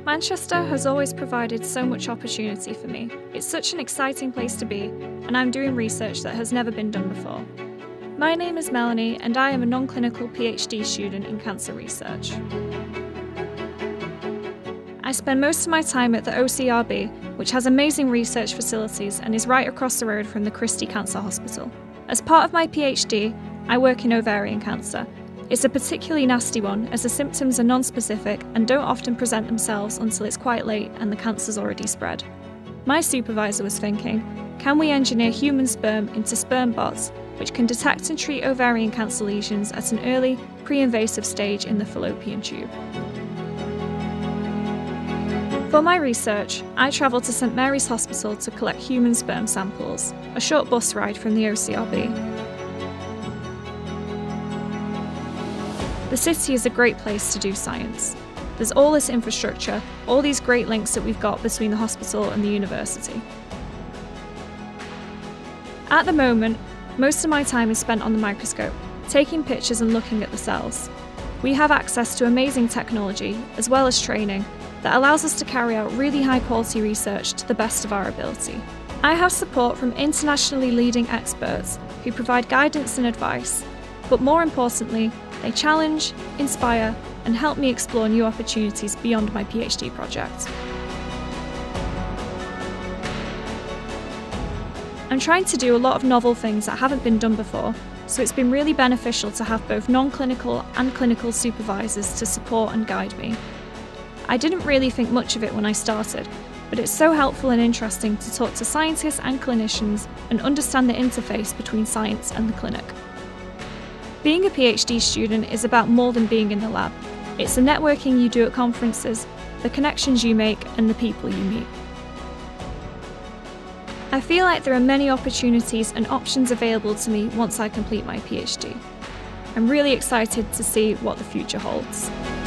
Manchester has always provided so much opportunity for me. It's such an exciting place to be, and I'm doing research that has never been done before. My name is Melanie, and I am a non-clinical PhD student in cancer research. I spend most of my time at the OCRB, which has amazing research facilities and is right across the road from the Christie Cancer Hospital. As part of my PhD, I work in ovarian cancer. It's a particularly nasty one, as the symptoms are non-specific and don't often present themselves until it's quite late and the cancer's already spread. My supervisor was thinking, can we engineer human sperm into sperm bots, which can detect and treat ovarian cancer lesions at an early, pre-invasive stage in the fallopian tube? For my research, I travelled to St Mary's Hospital to collect human sperm samples, a short bus ride from the OCRB. The city is a great place to do science. There's all this infrastructure, all these great links that we've got between the hospital and the university. At the moment, most of my time is spent on the microscope, taking pictures and looking at the cells. We have access to amazing technology, as well as training, that allows us to carry out really high-quality research to the best of our ability. I have support from internationally leading experts who provide guidance and advice, but more importantly, they challenge, inspire, and help me explore new opportunities beyond my PhD project. I'm trying to do a lot of novel things that haven't been done before, so it's been really beneficial to have both non-clinical and clinical supervisors to support and guide me. I didn't really think much of it when I started, but it's so helpful and interesting to talk to scientists and clinicians and understand the interface between science and the clinic. Being a PhD student is about more than being in the lab. It's the networking you do at conferences, the connections you make, and the people you meet. I feel like there are many opportunities and options available to me once I complete my PhD. I'm really excited to see what the future holds.